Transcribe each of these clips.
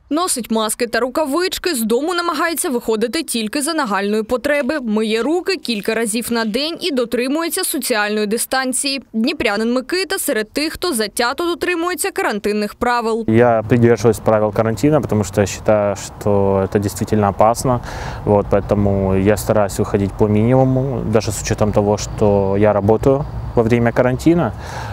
Носить маски та рукавички, з дому намагається виходити тільки за нагальної потреби. Миє руки кілька разів на день і дотримується соціальної дистанції. Дніпрянин Микита серед тих, хто затято дотримується карантинних правил. Я придерживаюсь правил карантина, потому что я считаю, что это действительно опасно. Поэтому я стараюсь выходить по минимуму, даже с учетом того, что я работаю во время карантина.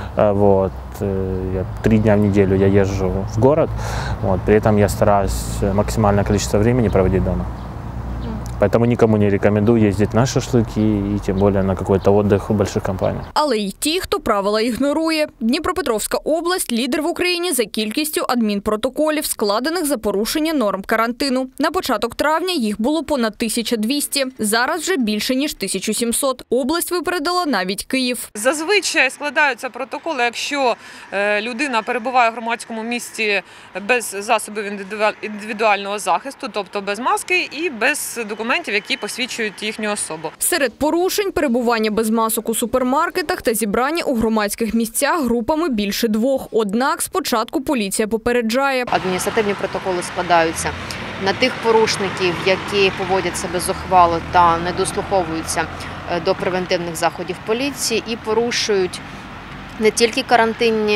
Я 3 дня в неделю я езжу в город, при этом я стараюсь максимальное количество времени проводить дома. Поэтому никому не рекомендую ездить на шашлыки и тем более на какой-то отдых в больших компаниях. Але й ті, хто правила ігнорує. Дніпропетровська область – лідер в Україні за кількістю адмінпротоколів, складених за порушення норм карантину. На початок травня їх було понад 1200. Зараз вже більше, ніж 1700. Область випередила навіть Київ. Зазвичай складаються протоколи, якщо людина перебуває в громадському місці без засобів індивідуального захисту, тобто без маски і без документів, які посвідчують їхню особу. Серед порушень – перебування без масок у супермаркетах та зібрання у громадських місцях групами більше 2. Однак спочатку поліція попереджає. Адміністративні протоколи складаються на тих порушників, які поводять себе зухвало та не дослуховуються до превентивних заходів поліції і порушують не тільки карантинні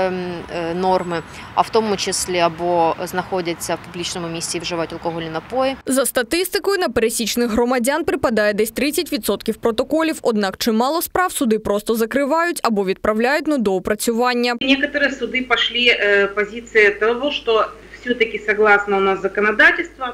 норми, а в тому числі або знаходяться в публічному місці і вживають алкогольні напої. За статистикою, на пересічних громадян припадає десь 30% протоколів, однак чимало справ суди просто закривають або відправляють на доопрацювання. Некоторые суды пошли позиции того, что все-таки согласно у нас законодательства,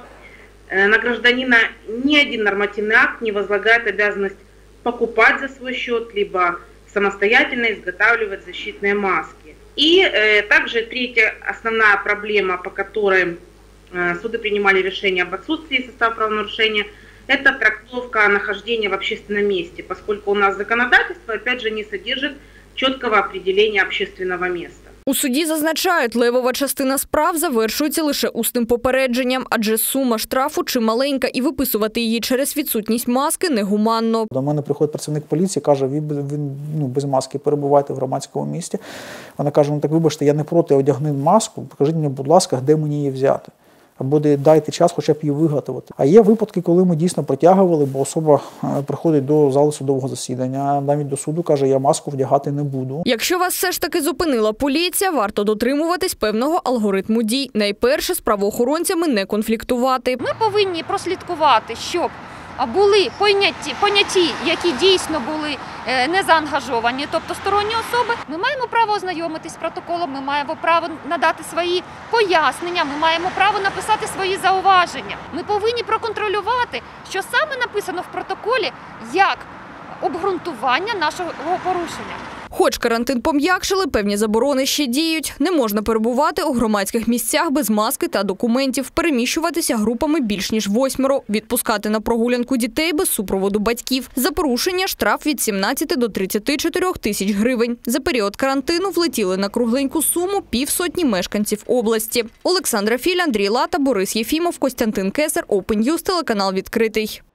на гражданина ни один нормативный акт не возлагает обязанность покупать за свой счет, либо самостоятельно изготавливать защитные маски. И также третья основная проблема, по которой суды принимали решение об отсутствии состава правонарушения, это трактовка нахождения в общественном месте, поскольку у нас законодательство, опять же, не содержит четкого определения общественного места. У суді зазначають, левова частина справ завершується лише усним попередженням, адже сума штрафу чималенька і виписувати її через відсутність маски негуманно. До мене приходить працівник поліції, каже, він без маски перебувайте в громадському місті. Вона каже, так вибачте, я не проти, одягни маску, покажіть мені, будь ласка, де мені її взяти. Або дайте час хоча б її виготовити. А є випадки, коли ми дійсно притягували, бо особа приходить до зали судового засідання, навіть до суду каже, я маску вдягати не буду. Якщо вас все ж таки зупинила поліція, варто дотримуватись певного алгоритму дій. Найперше, з правоохоронцями не конфліктувати. Ми повинні прослідкувати, щоб були поняті, які дійсно були не заангажовані, тобто сторонні особи. Ми маємо право ознайомитись з протоколом, ми маємо право надати свої пояснення, ми маємо право написати свої зауваження. Ми повинні проконтролювати, що саме написано в протоколі, як обґрунтування нашого порушення. Хоч карантин пом'якшили, певні заборони ще діють. Не можна перебувати у громадських місцях без маски та документів, переміщуватися групами більш ніж 8, відпускати на прогулянку дітей без супроводу батьків. За порушення штраф від 17 до 34 тисяч гривень. За період карантину влетіли на кругленьку суму 500 мешканців області. Олександра Філь, Андрій Лата, Борис Єфімов, Костянтин Кесар, Open News, телеканал «Відкритий».